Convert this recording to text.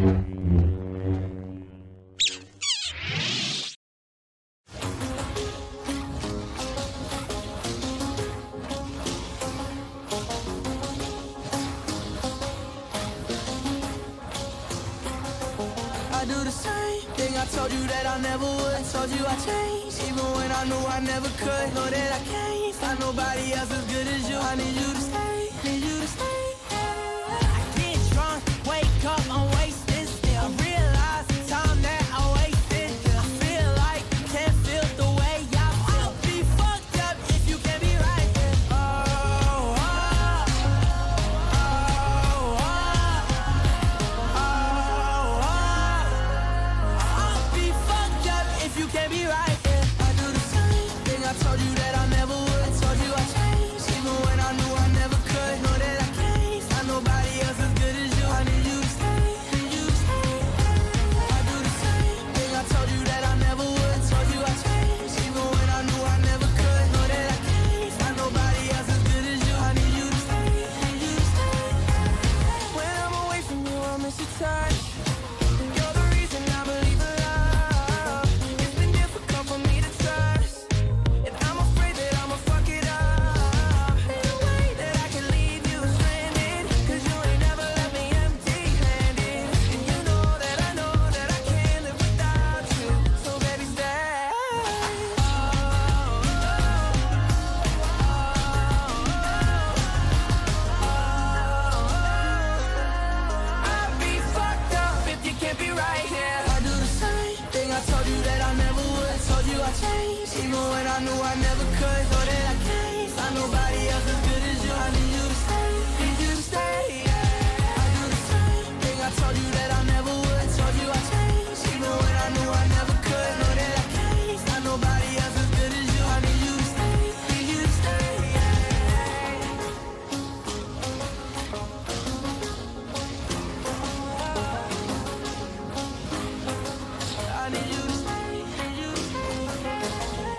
I do the same thing I told you that I never would. I told you I changed, even when I knew I never could. Know that I can't find nobody else as good as you. I need you to stay, need you to stay. I get drunk, wake up, I'm wasted still. I realize the time that I wasted. I feel like you can't feel the way I feel. I'll be fucked up if you can't be right. Oh, oh, oh, oh, oh, oh. I'll be fucked up if you can't be right. I do the same thing I told you that I never would. I told you I changed, even when I knew I never could. Know that I can't find nobody else as good as you. I need you to stay, need you to stay. I do the same thing I told you that I never would. I told you I changed, even when I knew I never could. Know that I can't find nobody else as good as you. I need you to stay, need you to stay. When I'm away from you, I miss your touch. You're the reason I believe in love. It's been difficult for me to trust, and I'm afraid that I'ma fuck it up. Ain't no way that I can leave you stranded, 'cause you ain't never left me empty-handed. And you know that I can't live without you. So baby, stay. I'll be fucked up if you can't be right here. I do the same thing I told you that I never would. I told you I changed, even when I knew I never could. Know that I can't find nobody else as good as you. I need you to stay, need you to stay. I do the same thing I told you that I never would. I told you I changed, even when I knew I never could. Know that I can't find nobody else as good as you. I need you to stay, need you to stay. I need you to stay, need you to stay.